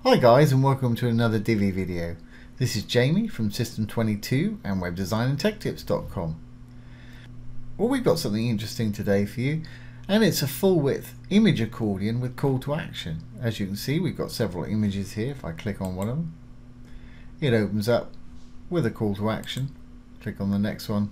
Hi guys, and welcome to another Divi video. This is Jamie from System22 and webdesignandtechtips.com. Well, we've got something interesting today for you, and it's a full width image accordion with call to action. As you can see, we've got several images here. If I click on one of them, it opens up with a call to action. Click on the next one,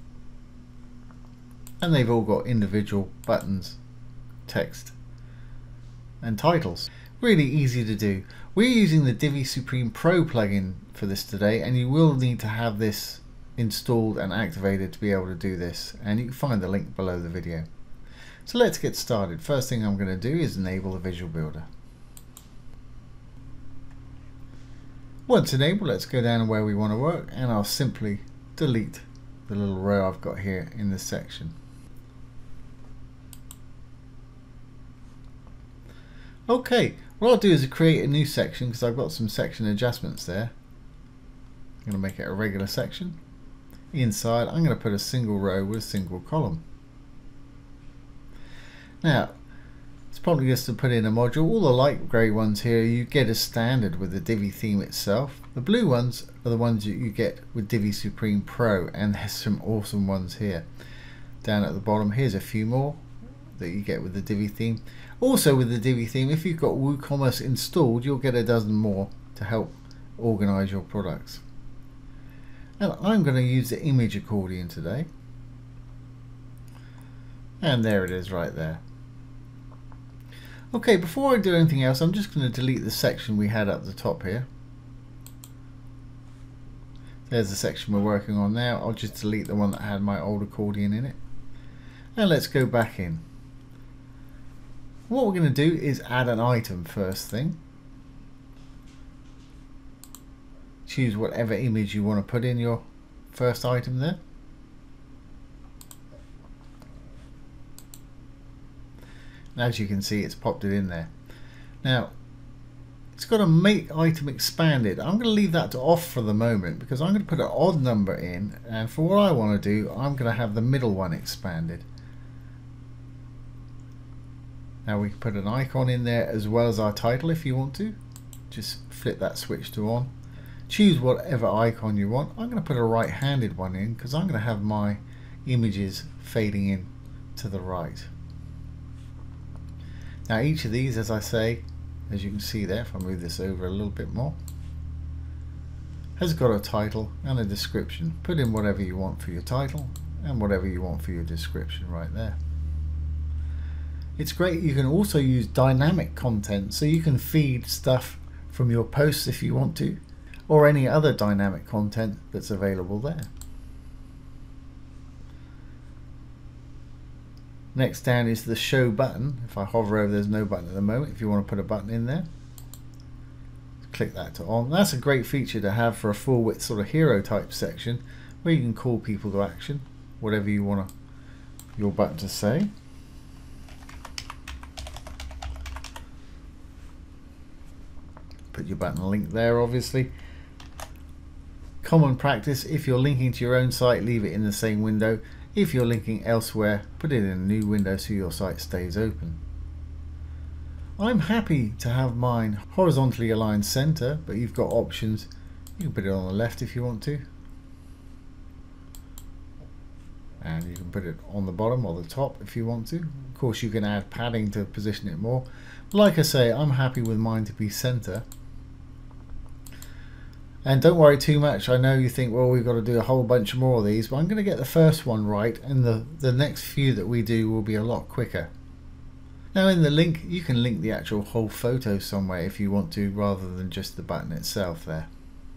and they've all got individual buttons, text and titles. Really easy to do. We're using the Divi Supreme Pro plugin for this today, and you will need to have this installed and activated to be able to do this, and you can find the link below the video. So let's get started. First thing I'm going to do is enable the Visual Builder. Once enabled, let's go down to where we want to work, and I'll simply delete the little row I've got here in this section. Okay, what I'll do is create a new section because I've got some section adjustments there. I'm going to make it a regular section. Inside, I'm going to put a single row with a single column. Now, it's probably just to put in a module. All the light grey ones here you get as standard with the Divi theme itself. The blue ones are the ones that you get with Divi Supreme Pro, and there's some awesome ones here. Down at the bottom, here's a few more that you get with the Divi theme. Also with the Divi theme, if you've got WooCommerce installed, you'll get a dozen more to help organize your products. And I'm going to use the image accordion today. And there it is right there. Okay, before I do anything else, I'm just going to delete the section we had up the top here. There's the section we're working on now. I'll just delete the one that had my old accordion in it. And let's go back in. What we're going to do is add an item first thing. Choose whatever image you want to put in your first item there. And as you can see, it's popped it in there. Now, it's got to make item expanded. I'm going to leave that to off for the moment because I'm going to put an odd number in, and for what I want to do, I'm going to have the middle one expanded. Now we can put an icon in there as well as our title if you want to. Just flip that switch to on. Choose whatever icon you want. I'm going to put a right-handed one in because I'm going to have my images fading in to the right. Now each of these, as I say, as you can see there, if I move this over a little bit more, has got a title and a description. Put in whatever you want for your title and whatever you want for your description right there. It's great. You can also use dynamic content, so you can feed stuff from your posts if you want to, or any other dynamic content that's available there. Next down is the show button. If I hover over, there's no button at the moment. If you want to put a button in there, click that to on. That's a great feature to have for a full width sort of hero type section where you can call people to action, whatever you want your button to say. Put your button link there, obviously. Common practice, if you're linking to your own site, leave it in the same window. If you're linking elsewhere, put it in a new window so your site stays open. I'm happy to have mine horizontally aligned center, but you've got options. You can put it on the left if you want to. And you can put it on the bottom or the top if you want to. Of course, you can add padding to position it more. But like I say, I'm happy with mine to be center. And don't worry too much. I know you think, well, we've got to do a whole bunch more of these, but I'm going to get the first one right, and the next few that we do will be a lot quicker. Now in the link, you can link the actual whole photo somewhere if you want to, rather than just the button itself there.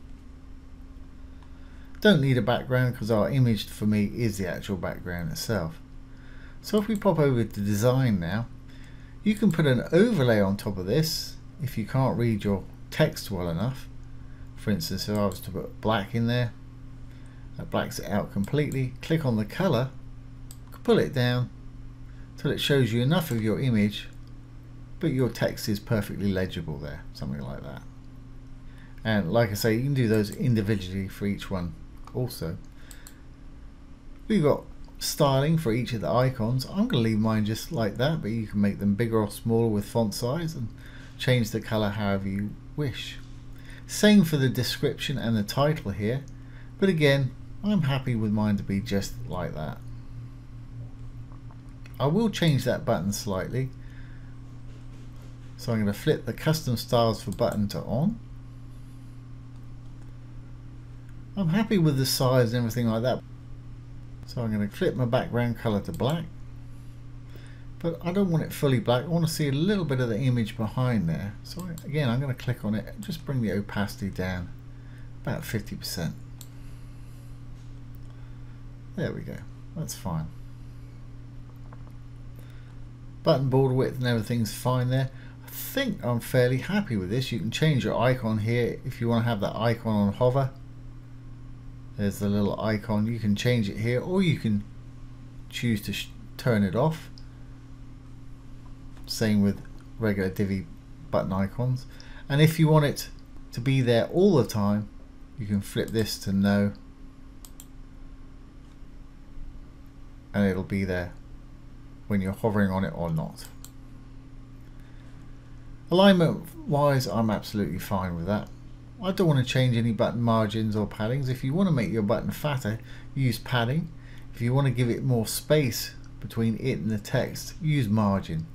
Don't need a background because our image for me is the actual background itself. So if we pop over to design now, you can put an overlay on top of this if you can't read your text well enough. For instance, if I was to put black in there, that blacks it out completely. Click on the color, pull it down till it shows you enough of your image, but your text is perfectly legible there, something like that. And like I say, you can do those individually for each one also. We've got styling for each of the icons. I'm going to leave mine just like that, but you can make them bigger or smaller with font size and change the color however you wish. Same for the description and the title here, but again, I'm happy with mine to be just like that. I will change that button slightly. So I'm going to flip the custom styles for button to on. I'm happy with the size and everything like that. So I'm going to flip my background color to black. But I don't want it fully black. I want to see a little bit of the image behind there. So again, I'm going to click on it and just bring the opacity down about 50%. There we go. That's fine. Button border width and everything's fine there. I think I'm fairly happy with this. You can change your icon here if you want to have that icon on hover. There's the little icon. You can change it here, or you can choose to turn it off. Same with regular Divi button icons. And if you want it to be there all the time, you can flip this to no, and it'll be there when you're hovering on it or not. Alignment wise, I'm absolutely fine with that. I don't want to change any button margins or paddings. If you want to make your button fatter, use padding. If you want to give it more space between it and the text, use margin.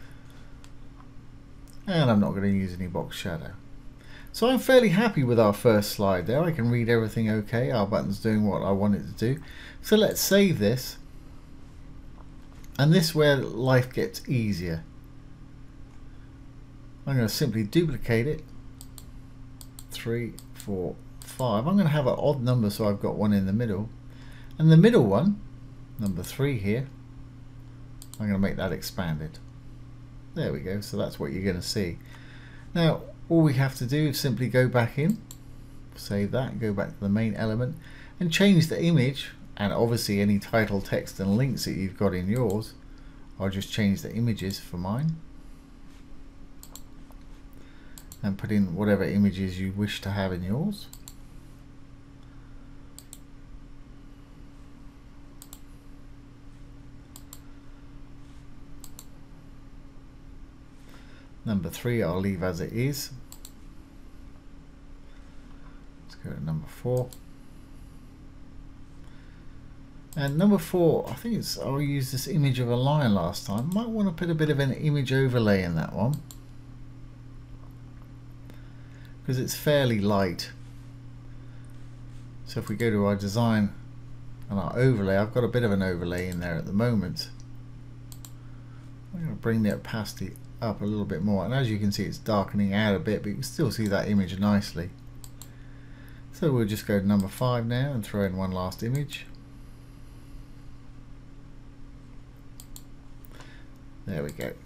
And I'm not going to use any box shadow. So I'm fairly happy with our first slide there. I can read everything okay. Our button's doing what I want it to do. So let's save this. And this is where life gets easier. I'm going to simply duplicate it. 3, 4, 5. I'm going to have an odd number, so I've got one in the middle. And the middle one, number 3 here, I'm going to make that expanded. There we go. So that's what you're going to see. Now, all we have to do is simply go back in, save that, go back to the main element, and change the image. And obviously any title, text and links that you've got in yours. I'll just change the images for mine and put in whatever images you wish to have in yours. Number 3 I'll leave as it is. Let's go to number 4. And number 4, I think it's, I used this image of a lion last time. Might want to put a bit of an image overlay in that one, because it's fairly light. So if we go to our design and our overlay, I've got a bit of an overlay in there at the moment. I'm going to bring the opacity up a little bit more, and as you can see, it's darkening out a bit, but you can still see that image nicely. So we'll just go to number 5 now and throw in one last image. There we go.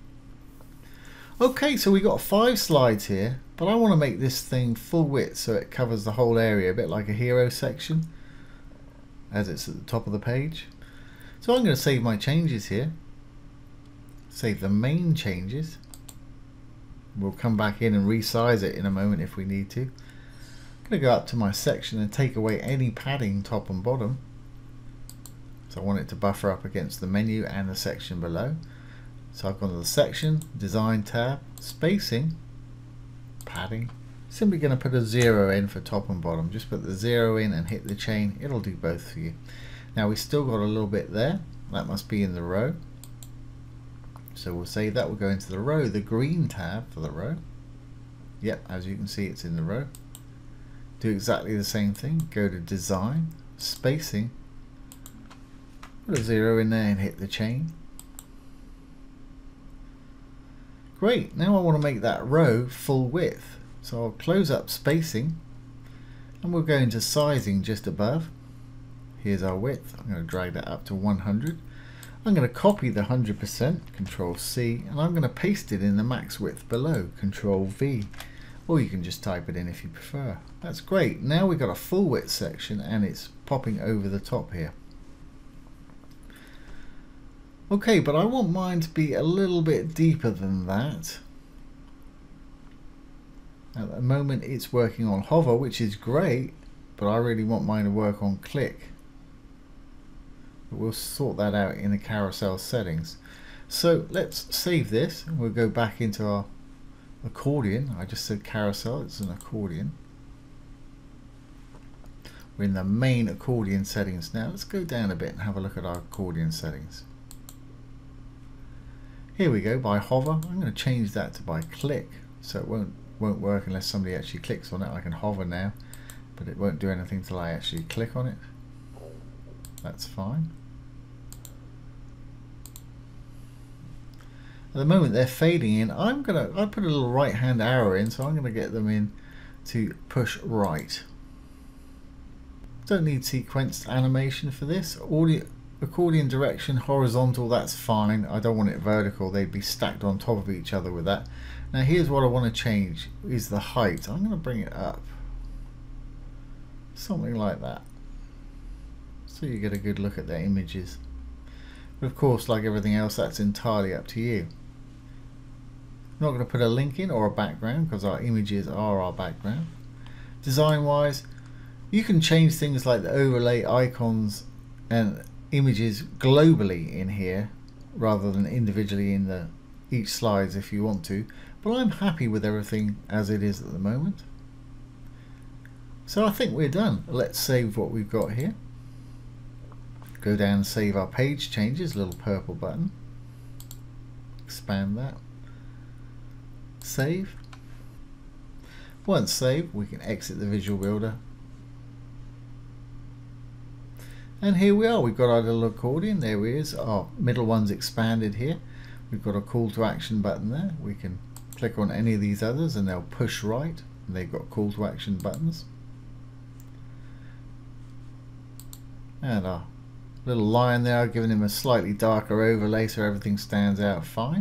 Okay, so we got 5 slides here, but I want to make this thing full width so it covers the whole area, a bit like a hero section, as it's at the top of the page. So I'm going to save my changes here, save the main changes. We'll come back in and resize it in a moment if we need to. I'm going to go up to my section and take away any padding top and bottom. So I want it to buffer up against the menu and the section below. So I've gone to the section, design tab, spacing, padding. Simply going to put a 0 in for top and bottom. Just put the 0 in and hit the chain. It'll do both for you. Now we still got a little bit there. That must be in the row. So we'll save that. We'll go into the row, the green tab for the row. Yep, as you can see, it's in the row. Do exactly the same thing. Go to design, spacing, put a 0 in there and hit the chain. Great, now I want to make that row full width. So I'll close up spacing and we'll go into sizing just above. Here's our width. I'm going to drag that up to 100. I'm going to copy the 100%, Control C, and I'm going to paste it in the max width below, Control V. Or you can just type it in if you prefer. That's great. Now we've got a full width section and it's popping over the top here. Okay, but I want mine to be a little bit deeper than that. At the moment it's working on hover, which is great, but I really want mine to work on click. But we'll sort that out in the carousel settings. So let's save this and we'll go back into our accordion. I just said carousel, it's an accordion. We're in the main accordion settings now. Let's go down a bit and have a look at our accordion settings. Here we go, by hover. I'm going to change that to by click, so it won't work unless somebody actually clicks on it. I can hover now, but it won't do anything till I actually click on it. That's fine. At the moment they're fading in. I put a little right hand arrow in, so I'm going to get them in to push right. Don't need sequenced animation for this. Accordion direction horizontal, that's fine. I don't want it vertical, they'd be stacked on top of each other with that. Now here's what I want to change, is the height. I'm going to bring it up something like that, so you get a good look at their images. But of course, like everything else, that's entirely up to you. I'm not going to put a link in or a background because our images are our background. Design wise, you can change things like the overlay, icons and images globally in here rather than individually in each slides if you want to, but I'm happy with everything as it is at the moment. So I think we're done. Let's save what we've got here. Go down and save our page changes, little purple button. Expand that. Save. Once saved, we can exit the visual builder. And here we are, we've got our little accordion. There it is. Our middle one's expanded here. We've got a call to action button there. We can click on any of these others and they'll push right. And they've got call to action buttons. And our little lion there, I've given him a slightly darker overlay so everything stands out fine.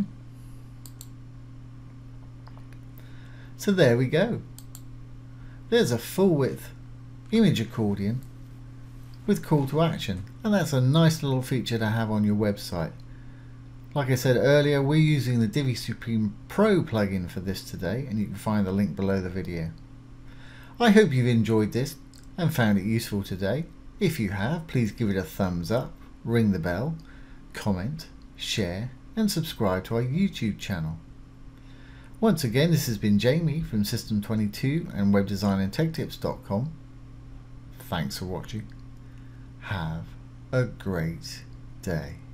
So there we go. There's a full width image accordion with call to action, and that's a nice little feature to have on your website. Like I said earlier, we're using the Divi Supreme Pro plugin for this today, and you can find the link below the video. I hope you've enjoyed this and found it useful today. If you have, please give it a thumbs up, ring the bell, comment, share and subscribe to our YouTube channel. Once again, this has been Jamie from System22 and webdesignandtechtips.com. Thanks for watching. Have a great day.